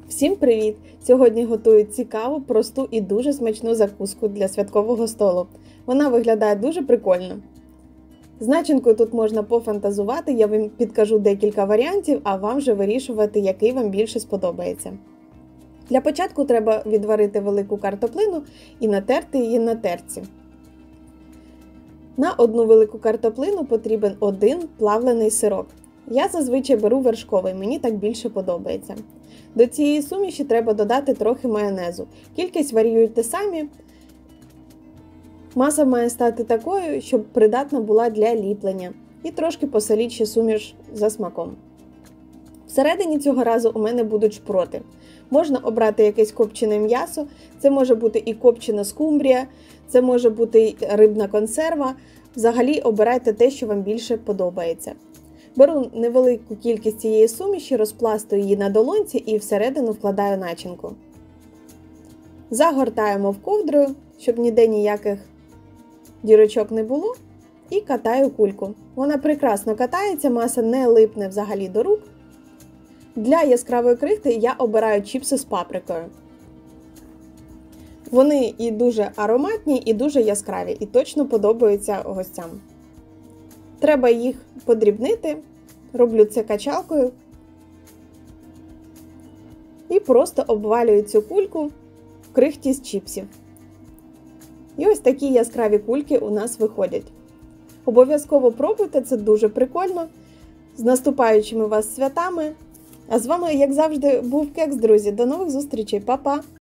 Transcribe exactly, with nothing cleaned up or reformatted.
Всім привіт! Сьогодні готую цікаву, просту і дуже смачну закуску для святкового столу. Вона виглядає дуже прикольно. З начинкою тут можна пофантазувати, я вам підкажу декілька варіантів, а вам вже вирішувати, який вам більше сподобається. Для початку треба відварити велику картоплину і натерти її на терці. На одну велику картоплину потрібен один плавлений сирок. Я зазвичай беру вершковий, мені так більше подобається. До цієї суміші треба додати трохи майонезу. Кількість варіюйте самі. Маса має стати такою, щоб придатна була для ліплення. І трошки посоліть ще суміш за смаком. Всередині цього разу у мене будуть шпроти. Можна обрати якесь копчене м'ясо, це може бути і копчена скумбрія, це може бути і рибна консерва. Взагалі обирайте те, що вам більше подобається. Беру невелику кількість цієї суміші, розпластую її на долонці і всередину вкладаю начинку. Загортаємо в ковдрою, щоб ніде ніяких дірочок не було, і катаю кульку. Вона прекрасно катається, маса не липне взагалі до рук. Для яскравої крихти я обираю чіпси з паприкою. Вони і дуже ароматні, і дуже яскраві, і точно подобаються гостям. Треба їх подрібнити, роблю це качалкою і просто обвалюю цю кульку в крихті з чіпсів. І ось такі яскраві кульки у нас виходять. Обов'язково пробуйте, це дуже прикольно. З наступаючими вас святами! А з вами, як завжди, був Кекс, друзі. До нових зустрічей, па-па!